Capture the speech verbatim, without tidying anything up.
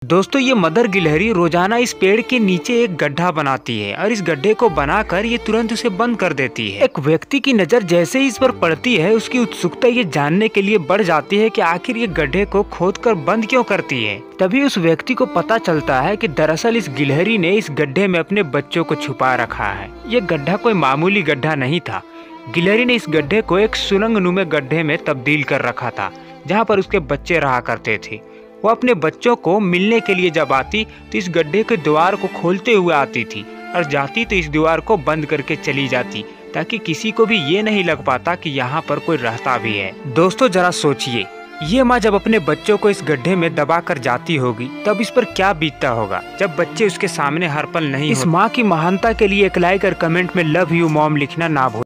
दोस्तों ये मदर गिलहरी रोजाना इस पेड़ के नीचे एक गड्ढा बनाती है और इस गड्ढे को बनाकर ये तुरंत उसे बंद कर देती है। एक व्यक्ति की नजर जैसे ही इस पर पड़ती है उसकी उत्सुकता ये जानने के लिए बढ़ जाती है कि आखिर ये गड्ढे को खोदकर बंद क्यों करती है। तभी उस व्यक्ति को पता चलता है कि दरअसल इस गिलहरी ने इस गड्ढे में अपने बच्चों को छुपा रखा है। ये गड्ढा कोई मामूली गड्ढा नहीं था। गिलहरी ने इस गड्ढे को एक सुरंग नुमे गड्ढे में तब्दील कर रखा था जहाँ पर उसके बच्चे रहा करते थे। वो अपने बच्चों को मिलने के लिए जब आती तो इस गड्ढे के द्वार को खोलते हुए आती थी और जाती तो इस द्वार को बंद करके चली जाती ताकि किसी को भी ये नहीं लग पाता कि यहाँ पर कोई रहता भी है। दोस्तों जरा सोचिए, ये माँ जब अपने बच्चों को इस गड्ढे में दबा कर जाती होगी तब इस पर क्या बीतता होगा जब बच्चे उसके सामने हर पल नहीं। इस माँ की महानता के लिए एक लाइक और कमेंट में लव यू मॉम लिखना ना भूलें।